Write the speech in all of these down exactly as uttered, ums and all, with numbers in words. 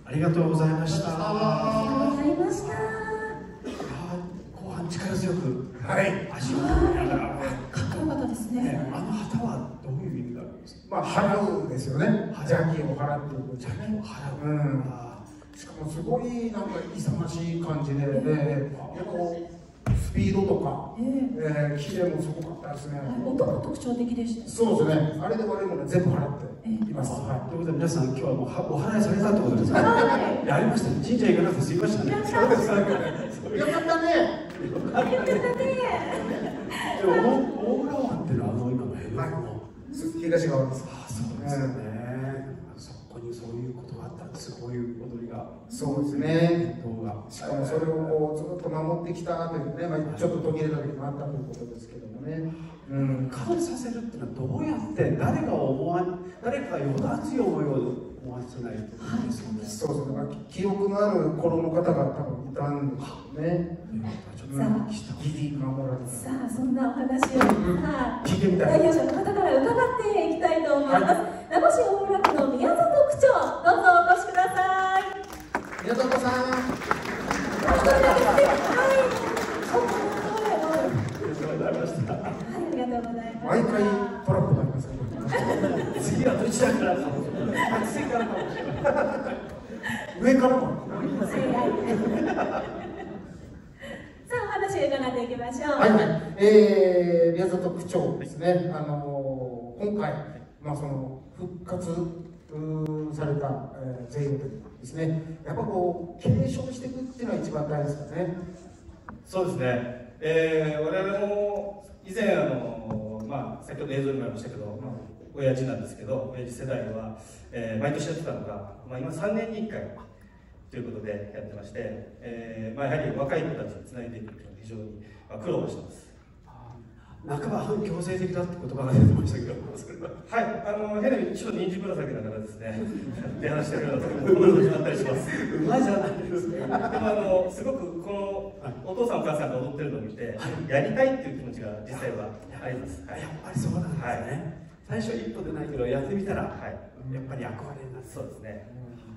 ありがとうございました。 ありがとうございました。 後半力強く、 はい、 足を踏みながら、 かっこよかったですね。 あの旗はどういう意味があるんですか。 まあ払うですよね。邪気を払っていく。 邪気を払う。 うん。しかもすごいなんか勇ましい感じで、で、やっぱこうスピードとか、ええ、キレもすごかったですね。 音も特徴的でした。 そうですね。あれで悪いもの全部払っています。 はい。ということで皆さん今日はもうお祓いされたってことですか。はい。やりましたね。神社行かなくて済みましたね。 そうです。よかったね。 よかったね。 でも大浦湾っていうのはあの今の辺の東側です。 ああ、そうですね。そこにそういうことがあったんです。こういう踊りが。 そうですね。 動画。 しかもそれをこうずっと守ってきたというね、まあちょっと途切れた時もあったということですけどもね。うん。 感じさせるっていうのはどうやって誰かを思わ誰かがよだつよ思いを思わせないといけないですよね。 そうそう。だから記憶のある頃の方が多分いたんでしょうね。 さあ、 ギリ守られた。 さあ、そんなお話を、はい、 聞いてみたい。 代表者の方から伺っていきたいと思います。名護市大浦区の宮里区長、どうぞお越しください。 宮里さん。 はい。 ありがとうございました。 はい、ありがとうございます。 毎回トラップがありますね。 次はどちらからかもしれない。次からかもしれない。 上からも。 さあ、お話を伺っていきましょう。 はいはい。えー、宮里区長ですね。あのー、今回、まあその復活された、えー、全員ですね。やっぱこう継承していくっていうのが一番大事ですかね。 そうですね。えー、我々も以前あのまあ先ほど映像にもありましたけど、まあ、親父なんですけど、親父世代は、えー、毎年やってたのが、まあ今さんねんにいっかい。ということでやってまして、えーまあ、やはり若い子たちにつないでいくというのは非常に、まあ、苦労してます。 半ば反強制的だって言葉が出てましたけど、 はい、あの変な一度人参ぶら下げながらですね、出話してるようなところも始まったりします。 うまいじゃないですか。 でもあのすごくこのお父さんお母さんが踊ってるのを見て、はい、やりたいっていう気持ちが実際はあります。はい、 やっぱりそうなんですね。はい、最初一歩でないけどやってみたら、はい、やっぱり憧れになる。 そうですね。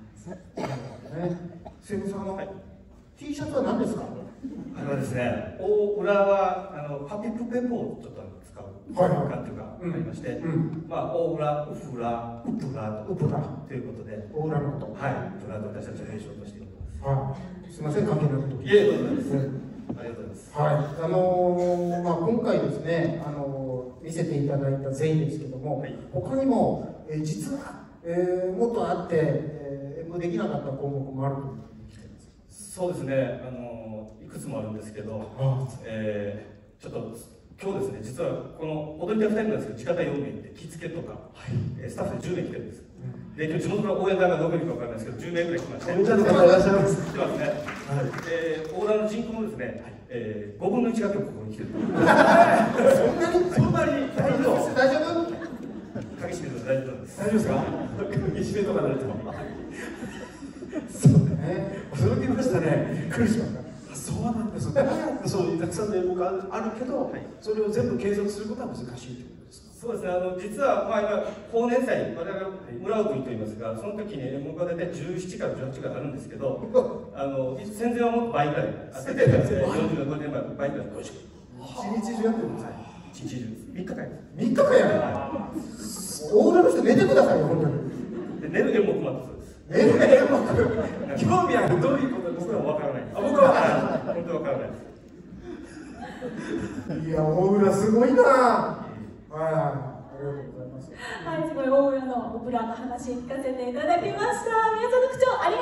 すみません、あの、はい、T シャツは何ですか？ あれはですね、大裏はあのパピプペポをちょっと使う感じがありまして、まあ大裏、ウフラ、ウプラウプラということで、 大裏のこと。 はい、ウプラと私たちは名称としております。 はい、すみません、関係ないこと。 いえ、どうぞです。ありがとうございます。 はい、あのー、まあ今回ですね、あのー、見せていただいた全員ですけども、はい、他にも、えー、実は、えー、もっとあって、えー、できなかった項目もあるというふうに聞いてます。 そうですね、あのいくつもあるんですけど、えー、ちょっと今日ですね、実はこの踊り手ふたりなんですけど、地方よんめいで着付けとか、はい、スタッフでじゅうめい来てるんです。うん、で今日地元の応援団がどこにいるか分からないですけど、じゅうめいぐらい来まして、 めちゃめちゃいらっしゃいます。 来てますね。はい、えー、大浦の人口のですね、はい、えー、ごぶんのいちが今日ここに来てる。 そんなにそんなに大丈夫？大丈夫？ 鍵閉めて大丈夫なんです。 大丈夫ですか？鍵閉めとかなると。そうね。驚きましたね。 びっくりしました。 そうなんです。どうやってそういうたくさんの演目があるけど、はい、それを全部継続することは難しいということですか？ そうですね。あの実はまあ今高年祭、我々村尾と言っていますが、その時に演目が大体じゅうななからじゅうはちぐらいあるんですけど、あの戦前はもっと倍ぐらいあって、よんじゅうごねんまえ倍ぐらい。 一日中やってるんですか？ 一日中です。みっかかんです。 みっかかんやる。大浦の人寝てくださいよ本当に。 で寝る演目もあったそうです。 寝る演目。 興味ある。どういうことですか？ 僕は分からない。 あ、僕は本当分からないです。いや大浦すごいな。はい。ありがとうございます。 はい、すごい大浦のオブラの話聞かせていただきました。宮里区長、ありがとうございました。